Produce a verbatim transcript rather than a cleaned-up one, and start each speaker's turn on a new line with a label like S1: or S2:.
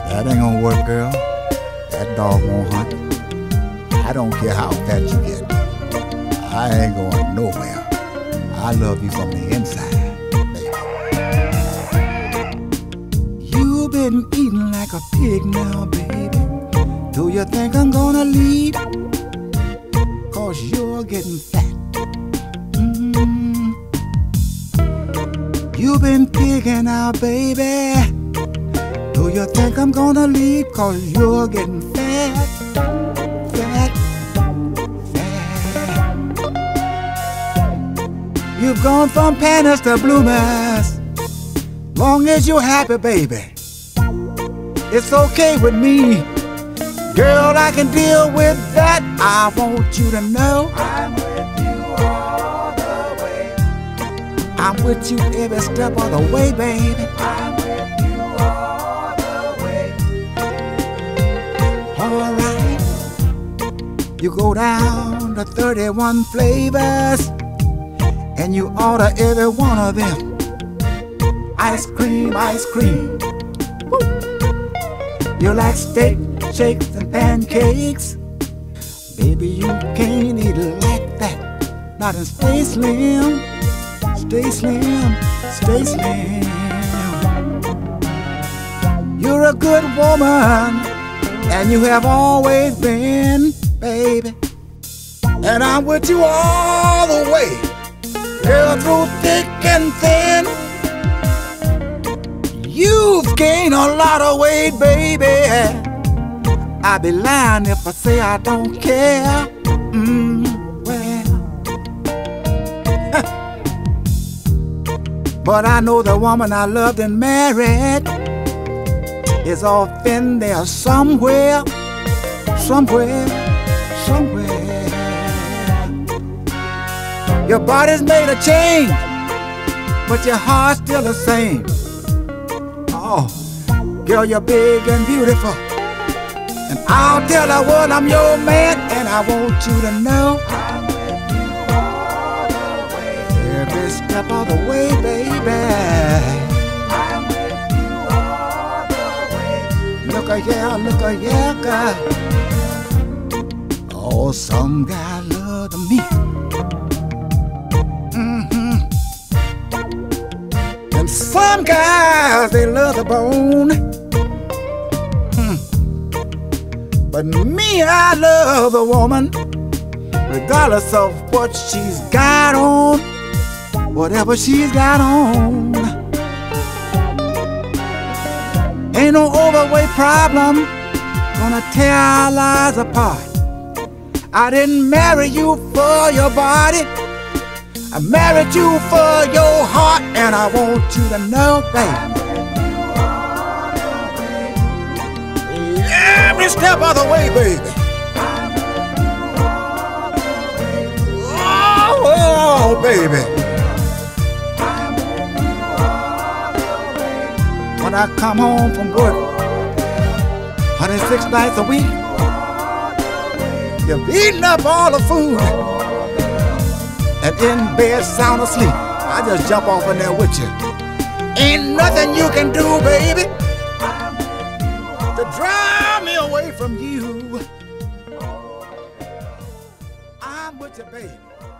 S1: That ain't gonna work, girl. That dog won't hunt. I don't care how fat you get. I ain't going nowhere. I love you from the inside, baby. You've been eating like a pig now, baby. Do you think I'm gonna leave? Cause you're getting fat. Mm. You've been pigging out, baby. Do you think I'm gonna leave? Cause you're getting fat, fat, fat. You've gone from panties to bloomers. Long as you're happy, baby, it's okay with me. Girl, I can deal with that. I want you to know I'm with you all the way. I'm with you every step of the way, baby. I'm with you all the way. Alright. You go down to thirty-one flavors and you order every one of them. Ice cream, ice cream. Woo. You like steak, shakes, and pancakes. Baby, you can't eat it like that. Not in Stay Slim, Stay Slim, Stay Slim. You're a good woman, and you have always been, baby. And I'm with you all the way. Girl, through thick and thin. You've gained a lot of weight, baby. I'd be lying if I say I don't care. Mm, well. But I know the woman I loved and married is off in there somewhere, somewhere, somewhere. Your body's made a change, but your heart's still the same. Oh, girl, you're big and beautiful, and I'll tell her what I'm your man, and I want you to know I'm with you all the way. Every step of the way, baby. I'm with you all the way. Look a yeah, look a yeah, girl. Oh, some guy love to me. Some guys, they love the bone. Hmm. But me, I love the woman, regardless of what she's got on, whatever she's got on. Ain't no overweight problem gonna tear our lives apart. I didn't marry you for your body, I married you for your heart, and I want you to know, baby, every step of the way, baby. Oh, oh, baby. When I come home from work, one hundred six nights a week, you've eaten up all the food. And in bed, sound asleep, I just jump off in there with you. Ain't nothing you can do, baby, to drive me away from you. I'm with you, baby.